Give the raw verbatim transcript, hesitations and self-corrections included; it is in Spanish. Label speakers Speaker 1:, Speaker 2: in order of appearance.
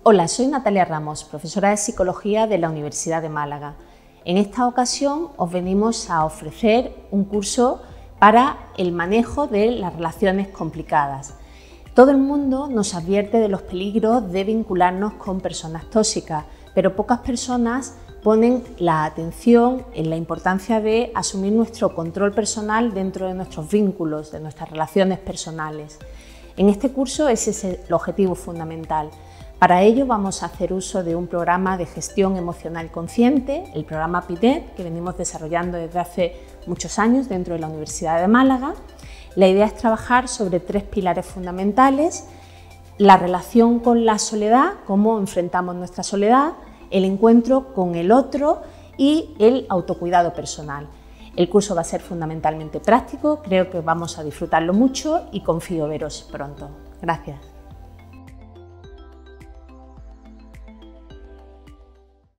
Speaker 1: Hola, soy Natalia Ramos, profesora de Psicología de la Universidad de Málaga. En esta ocasión os venimos a ofrecer un curso para el manejo de las relaciones complicadas. Todo el mundo nos advierte de los peligros de vincularnos con personas tóxicas, pero pocas personas ponen la atención en la importancia de asumir nuestro control personal dentro de nuestros vínculos, de nuestras relaciones personales. En este curso ese es el objetivo fundamental. Para ello vamos a hacer uso de un programa de gestión emocional consciente, el programa P I D E T, que venimos desarrollando desde hace muchos años dentro de la Universidad de Málaga. La idea es trabajar sobre tres pilares fundamentales: la relación con la soledad, cómo enfrentamos nuestra soledad, el encuentro con el otro y el autocuidado personal. El curso va a ser fundamentalmente práctico, creo que vamos a disfrutarlo mucho y confío veros pronto. Gracias.